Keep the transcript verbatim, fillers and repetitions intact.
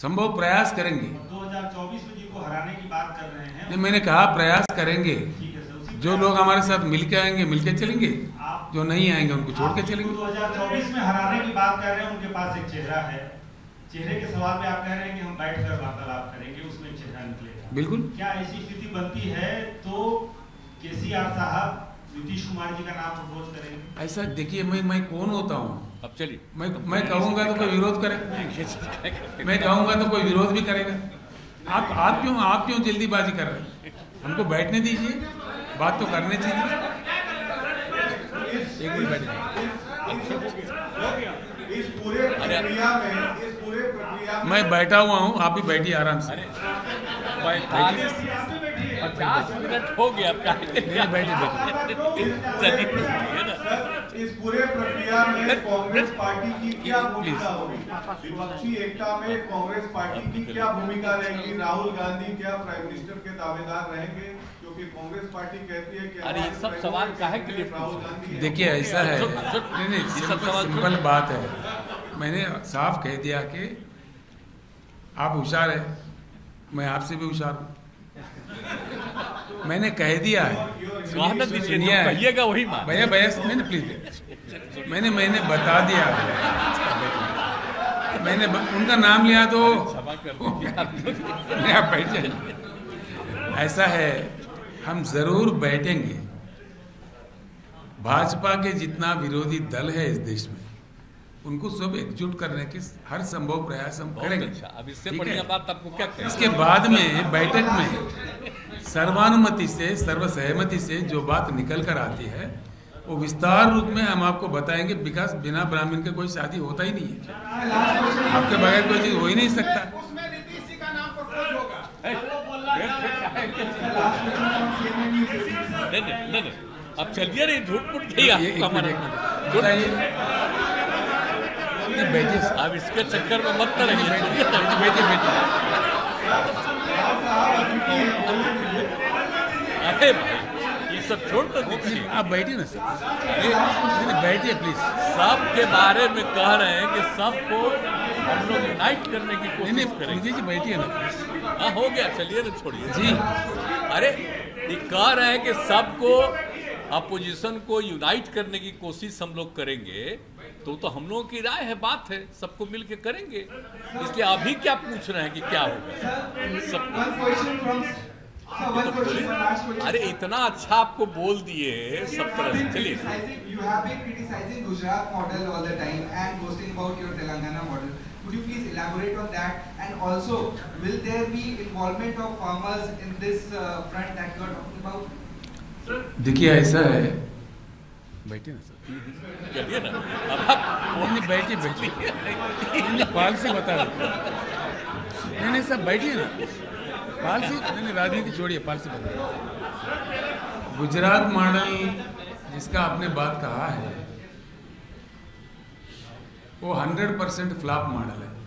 संभव प्रयास करेंगे। दो हज़ार चौबीस में जिनको हराने की बात कर रहे हैं, नहीं, मैंने कहा प्रयास करेंगे। जो लोग हमारे साथ मिलके आएंगे मिलके चलेंगे, जो नहीं आएंगे उनको छोड़ के चलेंगे। दो हज़ार चौबीस में हराने की बात कर रहे हैं, उनके पास एक चेहरा है। चेहरे के सवाल पे आप कह रहे हैं कि हम बैठकर वार्तालाप करेंगे, उसमें चेहरा निकलेगा। बिल्कुल। क्या ऐसी स्थिति बनती है तो केसीआर साहब नीतीश कुमार जी का नाम प्रपोज करेंगे? ऐसा देखिए, मैं मैं कौन होता हूँ? अब चलिए, मैं मैं कहूँगा तो कोई विरोध करेगा, मैं कहूँगा तो कोई विरोध भी करेगा। आप आप क्यों आप क्यों जल्दीबाजी कर रहे हैं? हमको बैठने दीजिए, बात तो करने चाहिए। एक मिनट बैठिए। इस पूरे प्रक्रिया में इस पूरे प्रक्रिया मैं बैठा हुआ हूँ, आप भी बैठिए आराम से। पैंतालीस पचास मिनट हो गया। बैठिए बैठिए। इस पूरे प्रक्रिया में कांग्रेस पार्टी की क्या भूमिका होगी? विपक्षी एकता में कांग्रेस पार्टी की क्या भूमिका रहेगी? राहुल गांधी क्या प्राइम मिनिस्टर के दावेदार रहेंगे? क्योंकि कांग्रेस पार्टी कहती है कि अरे ये सब सवाल काहे के लिए? राहुल गांधी। देखिए ऐसा है, नहीं नहीं सिंपल सिंपल बात है। मैंने साफ कह दिया कि आप होशियार है, मैं आपसे भी होशियार हूँ। मैंने कह दिया है, सुनिए कहिएगा वही मान। भैया भैया नहीं प्लीज, मैंने मैंने बता दिया है। मैंने ब, उनका नाम लिया तो आप बैठ जाइए। ऐसा है, हम जरूर बैठेंगे। भाजपा के जितना विरोधी दल है इस देश में, उनको सब एकजुट करने के हर संभव प्रयास हम करेंगे। अच्छा, अब इससे बढ़िया बात आपको क्या कहें? इसके बाद में बैठक में सर्वानुमति से, सर्वसहमति से जो बात निकल कर आती है वो विस्तार रूप में हम आपको बताएंगे। विकास बिना ब्राह्मण के कोई शादी होता ही नहीं है, आपके बगैर कोई चीज हो ही नहीं सकता। उसमें नीतीश जी का नाम प्रपोज होगा। नहीं नहीं नहीं, अब चलिए रे, झूठ मूठ नहीं बैठिए, अब इसके चक्कर में मत करेंगे। बैठिए बैठिए। अरे भाई ये सब छोड़ तो दीजिए, आप बैठिए ना सर, बैठिए प्लीज। सब के बारे में कह रहे हैं कि सबको हम लोग यूनाइट करने की कोशिश करेंगे। जी बैठिए ना। हाँ हो गया, चलिए ना, छोड़िए जी। अरे ये कह रहे हैं कि सबको, अपोजिशन को यूनाइट करने की कोशिश हम लोग करेंगे, तो तो हम लोगों की राय है, बात है, सबको मिल के करेंगे। इसलिए अभी क्या पूछ रहे हैं कि क्या होगा? सब अरे इतना अच्छा आपको बोल दिए सब तरह से। चलिए, You have been criticizing Gujarat model all the time and boasting about your Telangana model. Could you please elaborate on that? And also, will there be involvement of farmers in this uh, front that you are talking about? देखिए ऐसा है, बैठिए ना sir. चलिए ना, अब आप नहीं बैठिए बैठिए, नहीं पाल से बता रहे, नहीं नहीं सब बैठिए ना, पाल से नहीं नहीं राजनीति छोड़िए, पाल से बता। गुजरात मॉडल जिसका आपने बात कहा है वो हंड्रेड परसेंट फ्लॉप मॉडल है।